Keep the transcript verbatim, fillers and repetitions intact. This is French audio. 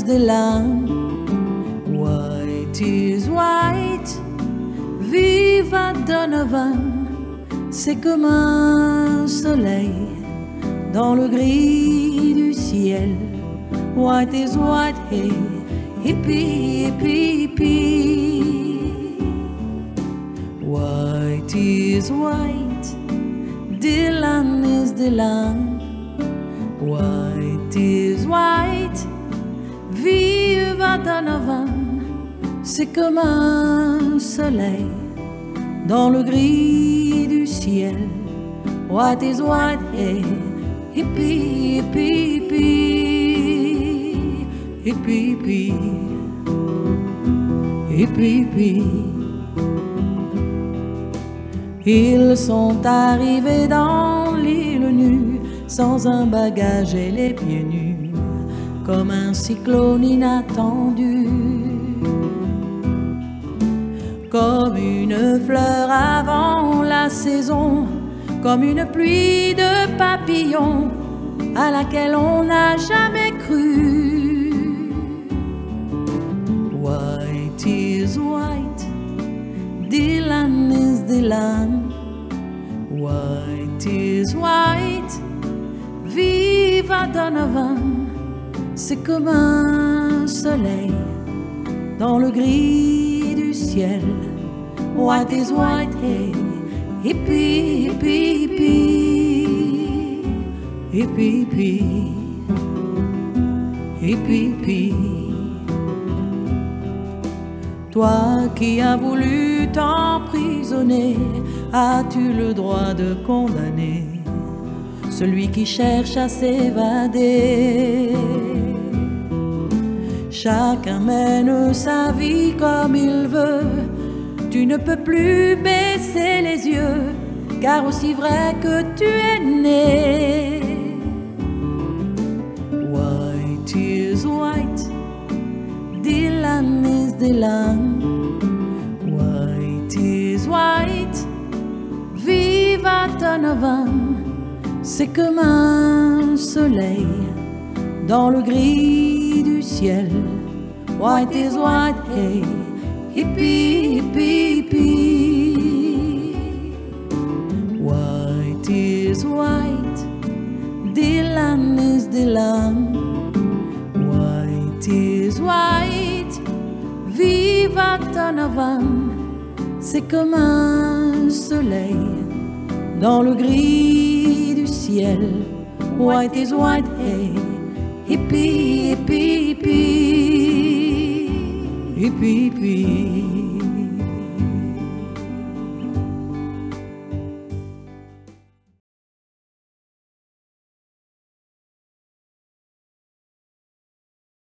land. White is white, viva Donovan, c'est comme un soleil dans le gris du ciel. White is white, hey, hippie, hippie, hippie. White is white, Dylan is Dylan. White is white, viva Donovan, c'est comme un soleil dans le gris du ciel. White is white, hey, hippie, hippie, hippie, hippie, hippie, hippie, hippie. Ils sont arrivés dans l'île nue, sans un bagage et les pieds nus, comme un cyclone inattendu. Comme une fleur avant la saison, comme une pluie de papillons à laquelle on n'a jamais cru. White is white, Dylan is Dylan. White is white, viva Donovan, c'est comme un soleil dans le gris du ciel. White is white, hey, hippie, hippie, hippie, hippie, hippie, hippie, hippie. Toi qui as voulu t'emprisonner, as-tu le droit de condamner celui qui cherche à s'évader? Chacun mène sa vie comme il veut, tu ne peux plus baisser les yeux, car aussi vrai que tu es né. White is white, Dylan is Dylan. White is white, viva Donovan, c'est comme un soleil dans le gris du ciel. White is white, hey, hippie, hippie, hippie. White is white, Dylan is Dylan. White is white, viva Donovan, c'est comme un soleil dans le gris du ciel. White is white, hey, hippie, hippie, hippie, hippie, hippie.